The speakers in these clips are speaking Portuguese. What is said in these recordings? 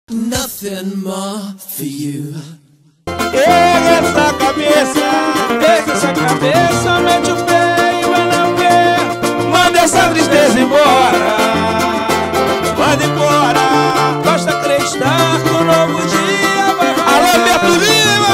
Nothing more for you. Pega essa cabeça, deixa essa cabeça, mete o pé e vai na pé. Manda essa tristeza embora, manda embora. Basta acreditar que um novo dia vai rolar. Alô, Beto Lima!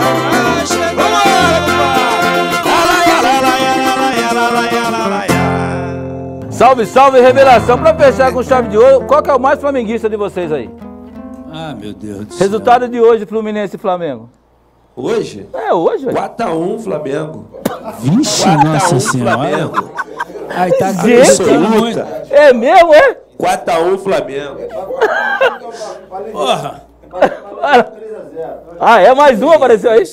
Salve, salve, revelação. Pra fechar com chave de ouro, qual que é o mais flamenguista de vocês aí? Ah, meu Deus do céu. Resultado de hoje, Fluminense e Flamengo. Hoje? É, hoje, velho. 4x1 Flamengo. Vixe, 4x1 nossa senhora. Flamengo. Ai, tá Absoluta. muito. É mesmo, é? 4x1 Flamengo. Porra. Ah, é? Mais um apareceu aí?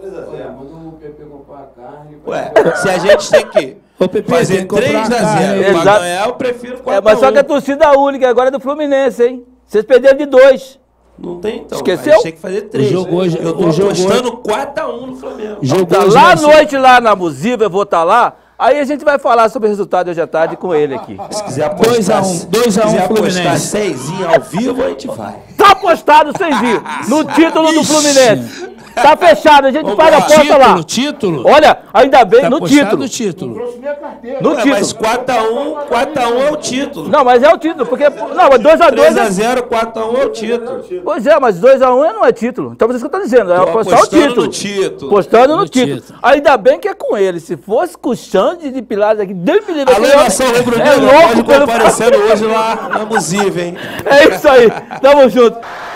Ué, se a gente tem que fazer 3x0 pra ganhar, eu prefiro 4x1. É, mas só que a torcida única agora é do Fluminense, hein? Vocês perderam de 2. Não tem então. Esqueceu? A gente tem que fazer 3. Eu tô apostando 4x1 no Flamengo. Tá lá à noite, lá na Abusiva, eu vou estar lá. Aí a gente vai falar sobre o resultado hoje à tarde com ele aqui. Se quiser apostar 2x1 Fluminense. 6 ao vivo, a gente vai. Tá apostado, Senzinho, no título do Fluminense. Tá fechado, a gente Vamos faz a lá. aposta lá. Título? Olha, ainda bem, Tá no apostado título. título. No Mas título. 4x1 é o título. Não, mas é o título, porque... Não, mas 2x2 é... 3x0, 4x1 é o título. Pois é, mas 2x1 não é título. Então, por isso que eu tô dizendo, é Tô apostar o apostando título. no título. Apostando no No título. título. Ainda bem que é com ele. Se fosse com o Xande de Pilares aqui, Deus me livre. Alô, aquele nação homem rubro-negra, é louco pode pelo... comparecendo hoje lá na Abusiva, hein? É isso aí. Tamo junto.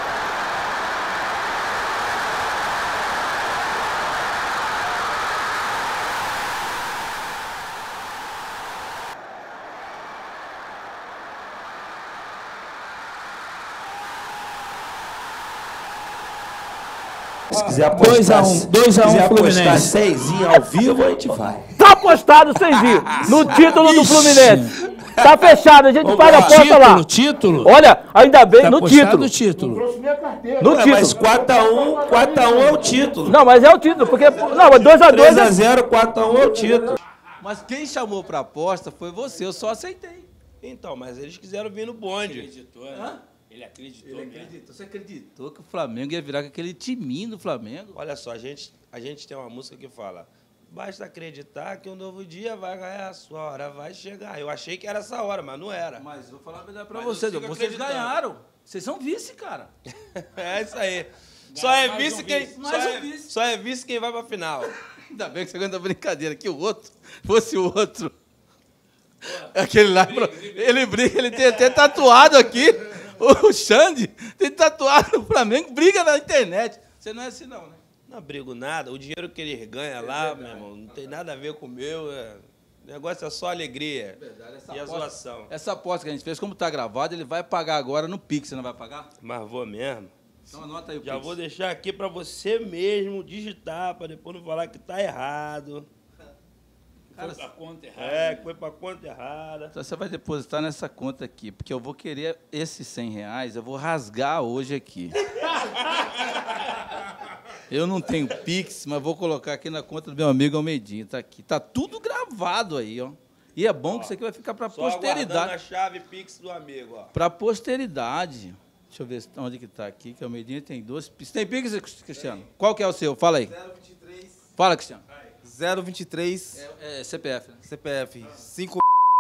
Se quiser apostar 2x1 Fluminense. 6 ao vivo, a gente vai. Tá apostado, Senzinho, no título do Fluminense. Tá fechado, a gente Vamos faz a lá. aposta lá. Título? Olha, ainda bem, Tá no apostado título. título. No Ué, mas título. 4x1 é o título. Não, mas é o título, porque... Não, mas 2x2 é... 3x0, 4x1 é o título. Mas quem chamou pra aposta foi você, eu só aceitei. Então, mas eles quiseram vir no bonde. Acreditou, né? Ele acreditou. Você acreditou que o Flamengo ia virar com aquele timinho do Flamengo? Olha só, a gente tem uma música que fala: basta acreditar que um novo dia vai ganhar, a sua hora vai chegar. Eu achei que era essa hora, mas não era. Mas vou falar a verdade pra Mas vocês. eu sigo Vocês acreditando. ganharam. Vocês são vice, cara. É isso aí. Só é mais vice um quem. vice. Mais um vice. Só é vice quem vai pra final. Ainda bem que você aguenta a brincadeira. Que o outro fosse o outro. Aquele lá, ele briga, ele tem até tatuado aqui. O Xande tem tatuado no Flamengo, briga na internet. Você não é assim, não, né? Não brigo nada. O dinheiro que ele ganha lá, meu irmão, não tem nada a ver com o meu. O negócio é só alegria. E a zoação. Essa aposta que a gente fez, como tá gravado, ele vai pagar agora no Pix. Você não vai pagar? Mas vou mesmo. Então anota aí o Já Pix. vou deixar aqui pra você mesmo digitar, pra depois não falar que tá errado. Cara, A conta errada. É, que foi pra conta errada. então você vai depositar nessa conta aqui, porque eu vou querer esses R$100, eu vou rasgar hoje aqui. Eu não tenho Pix, mas vou colocar aqui na conta do meu amigo Almeidinho. Tá aqui. Tá tudo gravado aí, ó. E é bom que isso aqui vai ficar pra Só aguardando a posteridade. chave Pix do amigo, ó. Pra posteridade. Deixa eu ver onde que tá aqui, que o Almeidinho tem 2 Pix. Tem Pix, Cristiano? Qual que é o seu? Fala aí. 023 Fala, Cristiano. 023 É CPF, né? CPF 5.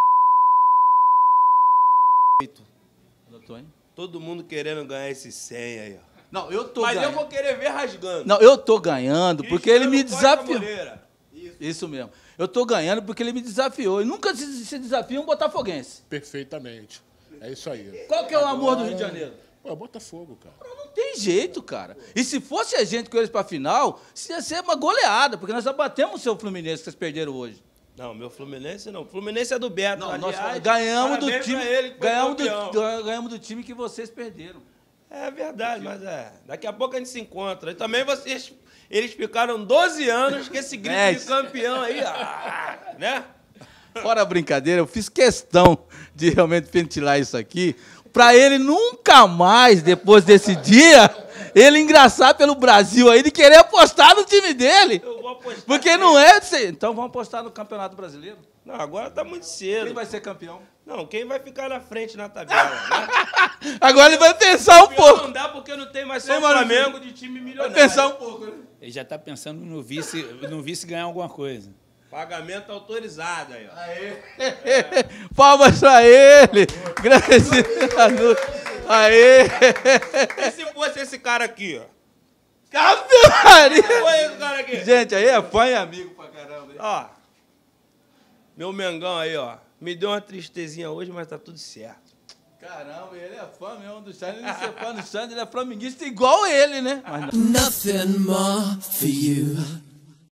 Anotou, hein? Todo mundo querendo ganhar esse 100 aí, ó. Não, eu tô Mas ganhando. eu vou querer ver rasgando. Não, eu tô ganhando porque ele me Cristiano Costa desafiou. Moreira. Isso mesmo. Eu tô ganhando porque ele me desafiou. E nunca se desafia um botafoguense. Perfeitamente. É isso aí. Qual que é o amor do Rio de Janeiro? Pô, é Botafogo, cara. Não tem jeito, cara. E se fosse a gente com eles pra final, ia ser uma goleada, porque nós já batemos o seu Fluminense que vocês perderam hoje. Não, meu Fluminense não. Fluminense é do Beto. Não, aliás, nós ganhamos do parabéns time. pra ele que foi campeão. Ganhamos do time que vocês perderam. É verdade, mas daqui a pouco a gente se encontra. E também eles ficaram 12 anos com esse grito de campeão aí, né? Fora a brincadeira, eu fiz questão de realmente ventilar isso aqui, pra ele nunca mais, depois desse dia, ele engraçar pelo Brasil aí de querer apostar no time dele. Eu vou apostar. Porque não é... Então vamos apostar no Campeonato Brasileiro. Não, agora tá muito cedo. Quem vai ser campeão? Não, quem vai ficar na frente na tabela, né? Agora ele vai pensar um pouco. Não dá tem mais só o Flamengo de time Vai milionário. pensar um pouco, né? Ele já tá pensando no vice ganhar alguma coisa. Pagamento autorizado aí, ó. Aê! Palmas pra ele! Grande Danuto! Aê! E se fosse esse cara aqui, ó? Ave Se Maria! fosse esse cara aqui. Gente, aí é fã e amigo pra caramba. Hein? Ó, meu Mengão aí, ó. Me deu uma tristezinha hoje, mas tá tudo certo. Caramba, ele é fã mesmo do Xande. Ele é fã do Xande, ele é flamenguista igual ele, né? Mas não. Nothing more for you.